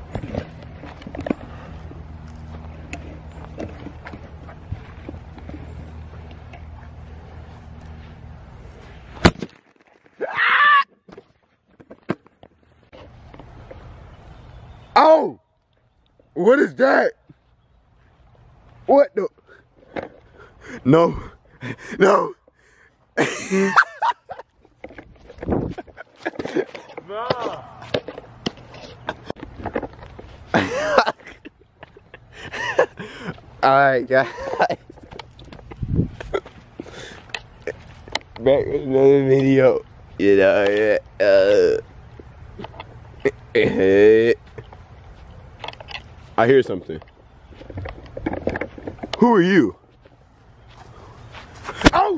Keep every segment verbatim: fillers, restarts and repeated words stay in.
Oh! What is that? What the? No. No. No. Alright, guys. Back with another video. You know, uh, I hear something. Who are you? Oh!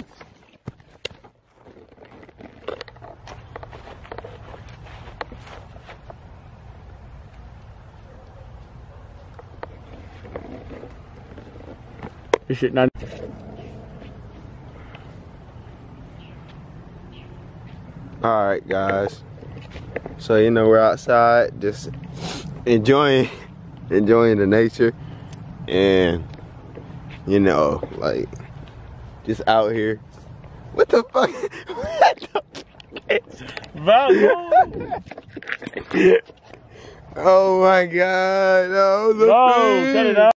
This shit not. Alright, guys. So, you know, we're outside just enjoying enjoying the nature and, you know, like, just out here. What the fuck? What the Oh my god. No, the no, cut it out.